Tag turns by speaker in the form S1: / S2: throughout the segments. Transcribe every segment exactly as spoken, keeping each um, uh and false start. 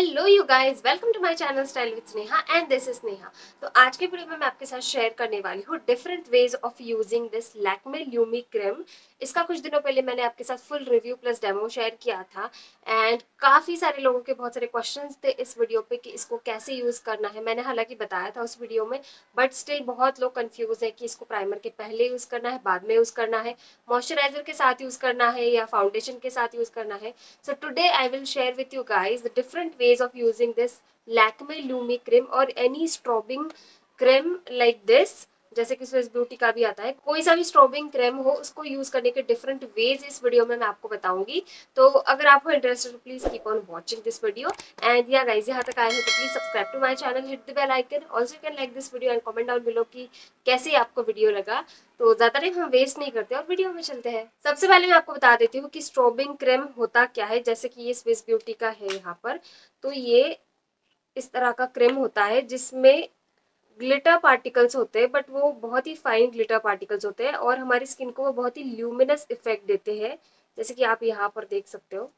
S1: Hello you guys, welcome to my channel style with Sneha and this is Sneha. तो आज के video में मैं आपके साथ शेयर करने वाली हूँ different ways of using this Lakme Lumi cream. इसका कुछ दिनों पहले मैंने आपके साथ full review plus demo share किया था एंड काफी सारे लोगों के बहुत सारे क्वेश्चंस थे इस वीडियो पे कि इसको कैसे यूज करना है। मैंने हालांकि बताया था उस वीडियो में, बट स्टिल बहुत लोग कंफ्यूज है कि इसको प्राइमर के पहले यूज करना है, बाद में यूज करना है, मॉइस्चराइजर के साथ यूज करना है या फाउंडेशन के साथ यूज करना है। So today I will share with you guys the different ways of using this Lakme Lumi cream or any strobing cream like this। जैसे कि स्विस ब्यूटी का भी आता है, कोई सा भी स्ट्रॉबिंग क्रीम हो उसको यूज करने के डिफरेंट वेज इस वीडियो में मैं आपको बताऊंगी। तो अगर आपको इंटरेस्टेड हो please keep on watching this video and yeah guys यहाँ तक आए हो तो please subscribe to my channel, hit the bell icon, also you can like this video and comment down below कि कैसे आपको वीडियो लगा। तो ज्यादा टाइम हम वेस्ट नहीं करते और वीडियो में चलते हैं। सबसे पहले मैं आपको बता देती हूँ कि स्ट्रॉबिंग क्रीम होता क्या है। जैसे कि ये स्विस ब्यूटी का है यहाँ पर, तो ये इस तरह का क्रीम होता है जिसमें ग्लिटर पार्टिकल्स होते हैं, बट वो बहुत ही फाइन ग्लिटर पार्टिकल्स होते हैं और हमारी स्किन को वो बहुत ही ल्यूमिनस इफेक्ट देते हैं। जैसे कि आप यहाँ पर देख सकते हो,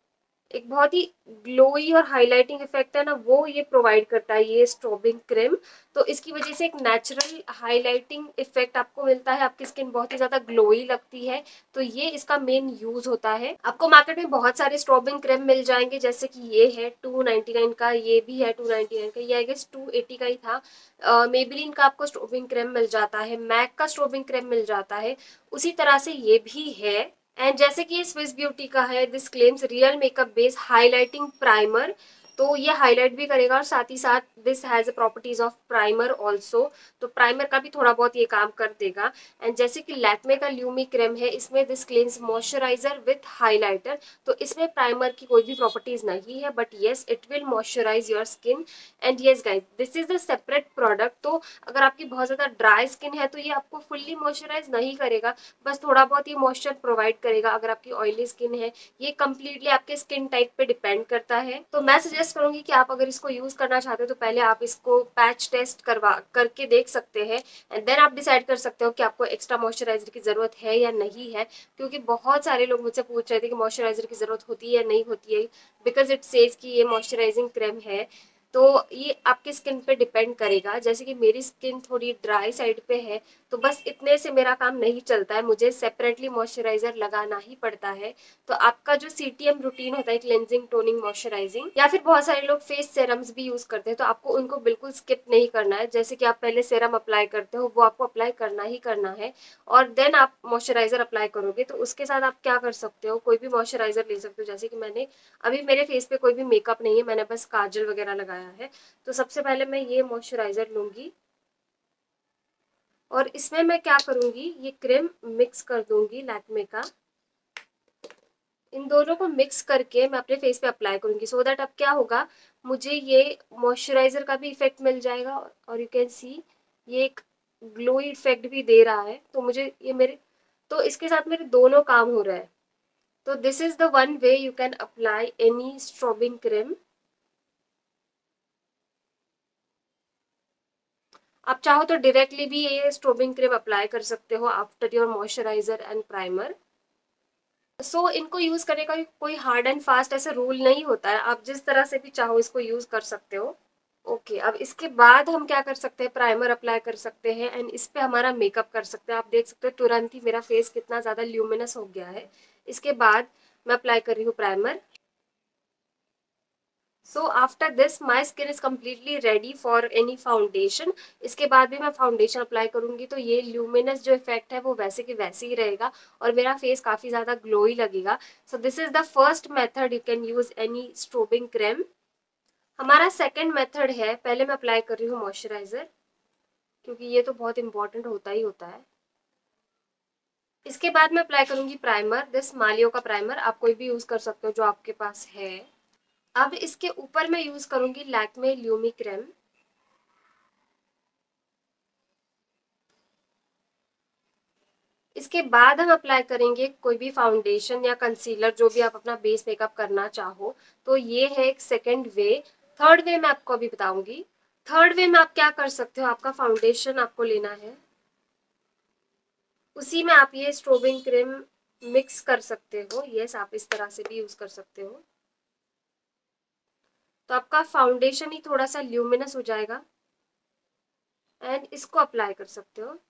S1: एक बहुत ही ग्लोई और हाइलाइटिंग इफेक्ट है ना, वो ये प्रोवाइड करता है ये स्ट्रॉबिंग क्रीम। तो इसकी वजह से एक नेचुरल हाइलाइटिंग इफेक्ट आपको मिलता है, आपकी स्किन बहुत ही ज्यादा ग्लोई लगती है। तो ये इसका मेन यूज होता है। आपको मार्केट में बहुत सारे स्ट्रॉबिंग क्रीम मिल जाएंगे, जैसे कि ये है टू नाइनटी नाइन का, ये भी है टू नाइनटी नाइन का, ये आई गेस टू एटी का ही था। मेबलिन का आपको स्ट्रॉबिंग क्रीम मिल जाता है, मैक का स्ट्रॉबिंग क्रीम मिल जाता है, उसी तरह से ये भी है। एंड जैसे कि ये स्विस ब्यूटी का है, this claims real makeup base highlighting primer. तो ये हाईलाइट भी करेगा और साथ ही साथ this has properties of primer also. तो प्राइमर का भी थोड़ा बहुत ये काम कर देगा। एंड जैसे कि लैक्मे का ल्यूमी क्रीम है, इसमें this claims moisturiser with highlighter. तो इसमें प्राइमर की कोई भी प्रॉपर्टीज नहीं है, but yes it will moisturise your skin. And yes guys, this is the separate product. तो अगर आपकी बहुत ज्यादा ड्राई स्किन है तो ये आपको फुल्ली मॉइस्चराइज नहीं करेगा, बस थोड़ा बहुत ये मॉइस्चर प्रोवाइड करेगा। अगर आपकी ऑयली स्किन है, ये कंप्लीटली आपके स्किन टाइप पे डिपेंड करता है। तो मैं सजेस्ट करूंगी कि आप अगर इसको यूज करना चाहते हो तो पहले आप इसको पैच टेस्ट करवा करके देख सकते हैं एंड देन आप डिसाइड कर सकते हो कि आपको एक्स्ट्रा मॉइस्चराइजर की जरूरत है या नहीं है। क्योंकि बहुत सारे लोग मुझसे पूछ रहे थे कि मॉइस्चराइजर की जरूरत होती है या नहीं होती है, बिकॉज इट सेज कि ये मॉइस्चराइजिंग क्रीम है। तो ये आपकी स्किन पे डिपेंड करेगा। जैसे कि मेरी स्किन थोड़ी ड्राई साइड पे है, तो बस इतने से मेरा काम नहीं चलता है, मुझे सेपरेटली मॉइस्चराइजर लगाना ही पड़ता है। तो आपका जो सीटीएम रूटीन होता है, क्लेंजिंग टोनिंग मॉइस्चराइजिंग, या फिर बहुत सारे लोग फेस सेरम्स भी यूज करते हैं, तो आपको उनको बिल्कुल स्किप नहीं करना है। जैसे कि आप पहले सेरम अप्लाई करते हो, वो आपको अप्लाई करना ही करना है और देन आप मॉइस्चराइजर अप्लाई करोगे। तो उसके साथ आप क्या कर सकते हो, कोई भी मॉइस्चराइजर ले सकते हो। जैसे कि मैंने अभी मेरे फेस पे कोई भी मेकअप नहीं है, मैंने बस काजल वगैरह लगाया है। तो सबसे पहले मैं ये मॉइस्चराइजर लूंगी और इसमें मैं क्या करूंगी, ये क्रीम मिक्स कर दूंगी लैक्मे का। इन दोनों को मिक्स करके मैं अपने फेस पे अप्लाई करूंगी, सो दैट अब क्या होगा, मुझे ये मॉइस्चराइजर का भी इफेक्ट मिल जाएगा और यू कैन सी ये एक ग्लोई इफेक्ट भी दे रहा है। तो मुझे ये मेरे, तो इसके साथ मेरे दोनों काम हो रहा है। तो this is the one way you can apply any strobing cream. आप चाहो तो डायरेक्टली भी ये स्ट्रॉबिंग क्रीम अप्लाई कर सकते हो after your moisturiser and primer. So so, इनको यूज करने का कोई हार्ड एंड फास्ट ऐसा रूल नहीं होता है, आप जिस तरह से भी चाहो इसको यूज कर सकते हो। ओके okay, अब इसके बाद हम क्या कर सकते हैं, प्राइमर अप्लाई कर सकते हैं एंड इस पे हमारा मेकअप कर सकते हैं। आप देख सकते हो तुरंत ही मेरा फेस कितना ज्यादा ल्यूमिनस हो गया है। इसके बाद मैं अप्लाई कर रही हूँ primer. So after this my skin is completely ready for any foundation. इसके बाद भी मैं फाउंडेशन अप्लाई करूंगी तो ये ल्यूमिनस जो इफेक्ट है वो वैसे की वैसे ही रहेगा और मेरा फेस काफी ज्यादा ग्लोई लगेगा। So this is the first method you can use any strobing cream. हमारा सेकेंड मेथड है, पहले मैं अप्लाई कर रही हूँ मॉइस्चराइजर, क्योंकि ये तो बहुत इंपॉर्टेंट होता ही होता है। इसके बाद मैं अप्लाई करूंगी प्राइमर, दिस मालियो का प्राइमर, आप कोई भी यूज कर सकते हो जो आपके पास है। अब इसके ऊपर मैं यूज करूंगी लैक्मे ल्यूमी क्रीम। इसके बाद हम अप्लाई करेंगे कोई भी फाउंडेशन या कंसीलर, जो भी आप अपना बेस मेकअप करना चाहो। तो ये है एक सेकेंड वे। थर्ड वे मैं आपको अभी बताऊंगी। थर्ड वे में आप क्या कर सकते हो, आपका फाउंडेशन आपको लेना है, उसी में आप ये स्ट्रोबिंग क्रीम मिक्स कर सकते हो। यस, आप इस तरह से भी यूज कर सकते हो। तो आपका फाउंडेशन ही थोड़ा सा ल्यूमिनस हो जाएगा एंड इसको अप्लाई कर सकते हो।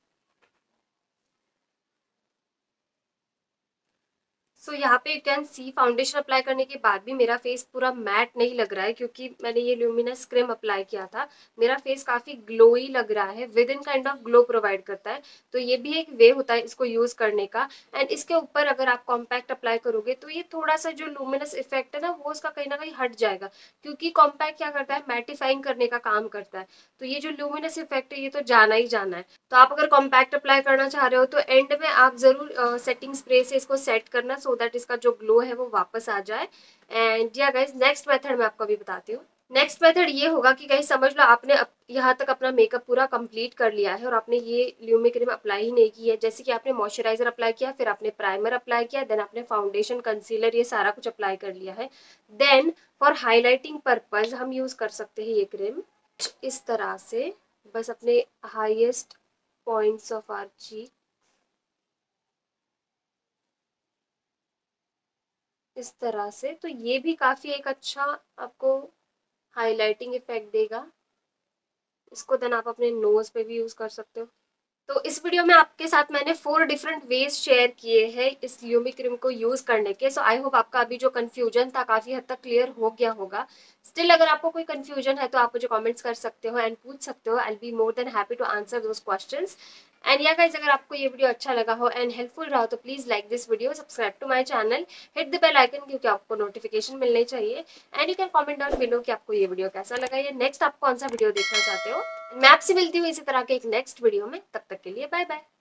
S1: सो so, यहाँ पे you can see foundation apply करने के बाद भी मेरा फेस पूरा मैट नहीं लग रहा है, क्योंकि मैंने ये ल्यूमिनस क्रीम अप्लाई किया था। मेरा फेस काफी ग्लोई लग रहा है, with in kind of glow provide करता है। तो ये भी एक वे होता है इसको यूज करने का। एंड इसके ऊपर अगर आप कॉम्पैक्ट अप्लाई करोगे तो ये थोड़ा सा जो ल्यूमिनस इफेक्ट है ना वो उसका कहीं ना कहीं हट जाएगा, क्योंकि कॉम्पैक्ट क्या करता है, मैटिफाइंग करने का काम करता है। तो ये जो ल्यूमिनस इफेक्ट है ये तो जाना ही जाना है। तो आप अगर कॉम्पैक्ट अप्लाई करना चाह रहे हो तो एंड में आप जरूर सेटिंग स्प्रे से इसको सेट करना, सो दैट इसका जो ग्लो है वो वापस आ जाए। And yeah guys next method मैं आपको अभी बताती हूँ। नेक्स्ट मेथड ये होगा कि गाइज समझ लो आपने अप, यहाँ तक अपना मेकअप पूरा कंप्लीट कर लिया है और आपने ये ल्यूमी क्रीम अप्लाई ही नहीं की है। जैसे कि आपने मॉइस्चराइजर अप्लाई किया, फिर आपने प्राइमर अप्लाई किया, देन आपने फाउंडेशन कंसीलर ये सारा कुछ अप्लाई कर लिया है। देन फॉर हाईलाइटिंग पर्पज हम यूज कर सकते हैं ये क्रीम इस तरह से, बस अपने highest points of our cheek इस तरह से। तो ये भी काफी एक अच्छा आपको हाइलाइटिंग इफेक्ट देगा। इसको देन आप अपने नोज पे भी यूज कर सकते हो। तो इस वीडियो में आपके साथ मैंने फोर डिफरेंट वेज शेयर किए हैं इस ल्यूमी क्रीम को यूज करने के। सो आई होप आपका अभी जो कंफ्यूजन था काफी हद तक क्लियर हो गया होगा। स्टिल अगर आपको कोई कंफ्यूजन है तो आप मुझे कमेंट्स कर सकते हो एंड पूछ सकते हो। I will be more than happy to answer those questions. And yeah guys, अगर आपको ये वीडियो अच्छा लगा हो एंड हेल्पफुल रहा हो तो please like this video, subscribe to my channel, hit the bell icon, क्योंकि आपको नोटिफिकेशन मिलनी चाहिए। And you can comment down below कि आपको ये वीडियो कैसा लगा या नेक्स्ट आप कौन सा वीडियो देखना चाहते हो। मैं आपसे मिलती हूँ इसी तरह के एक नेक्स्ट वीडियो में, तब तक के लिए बाय बाय।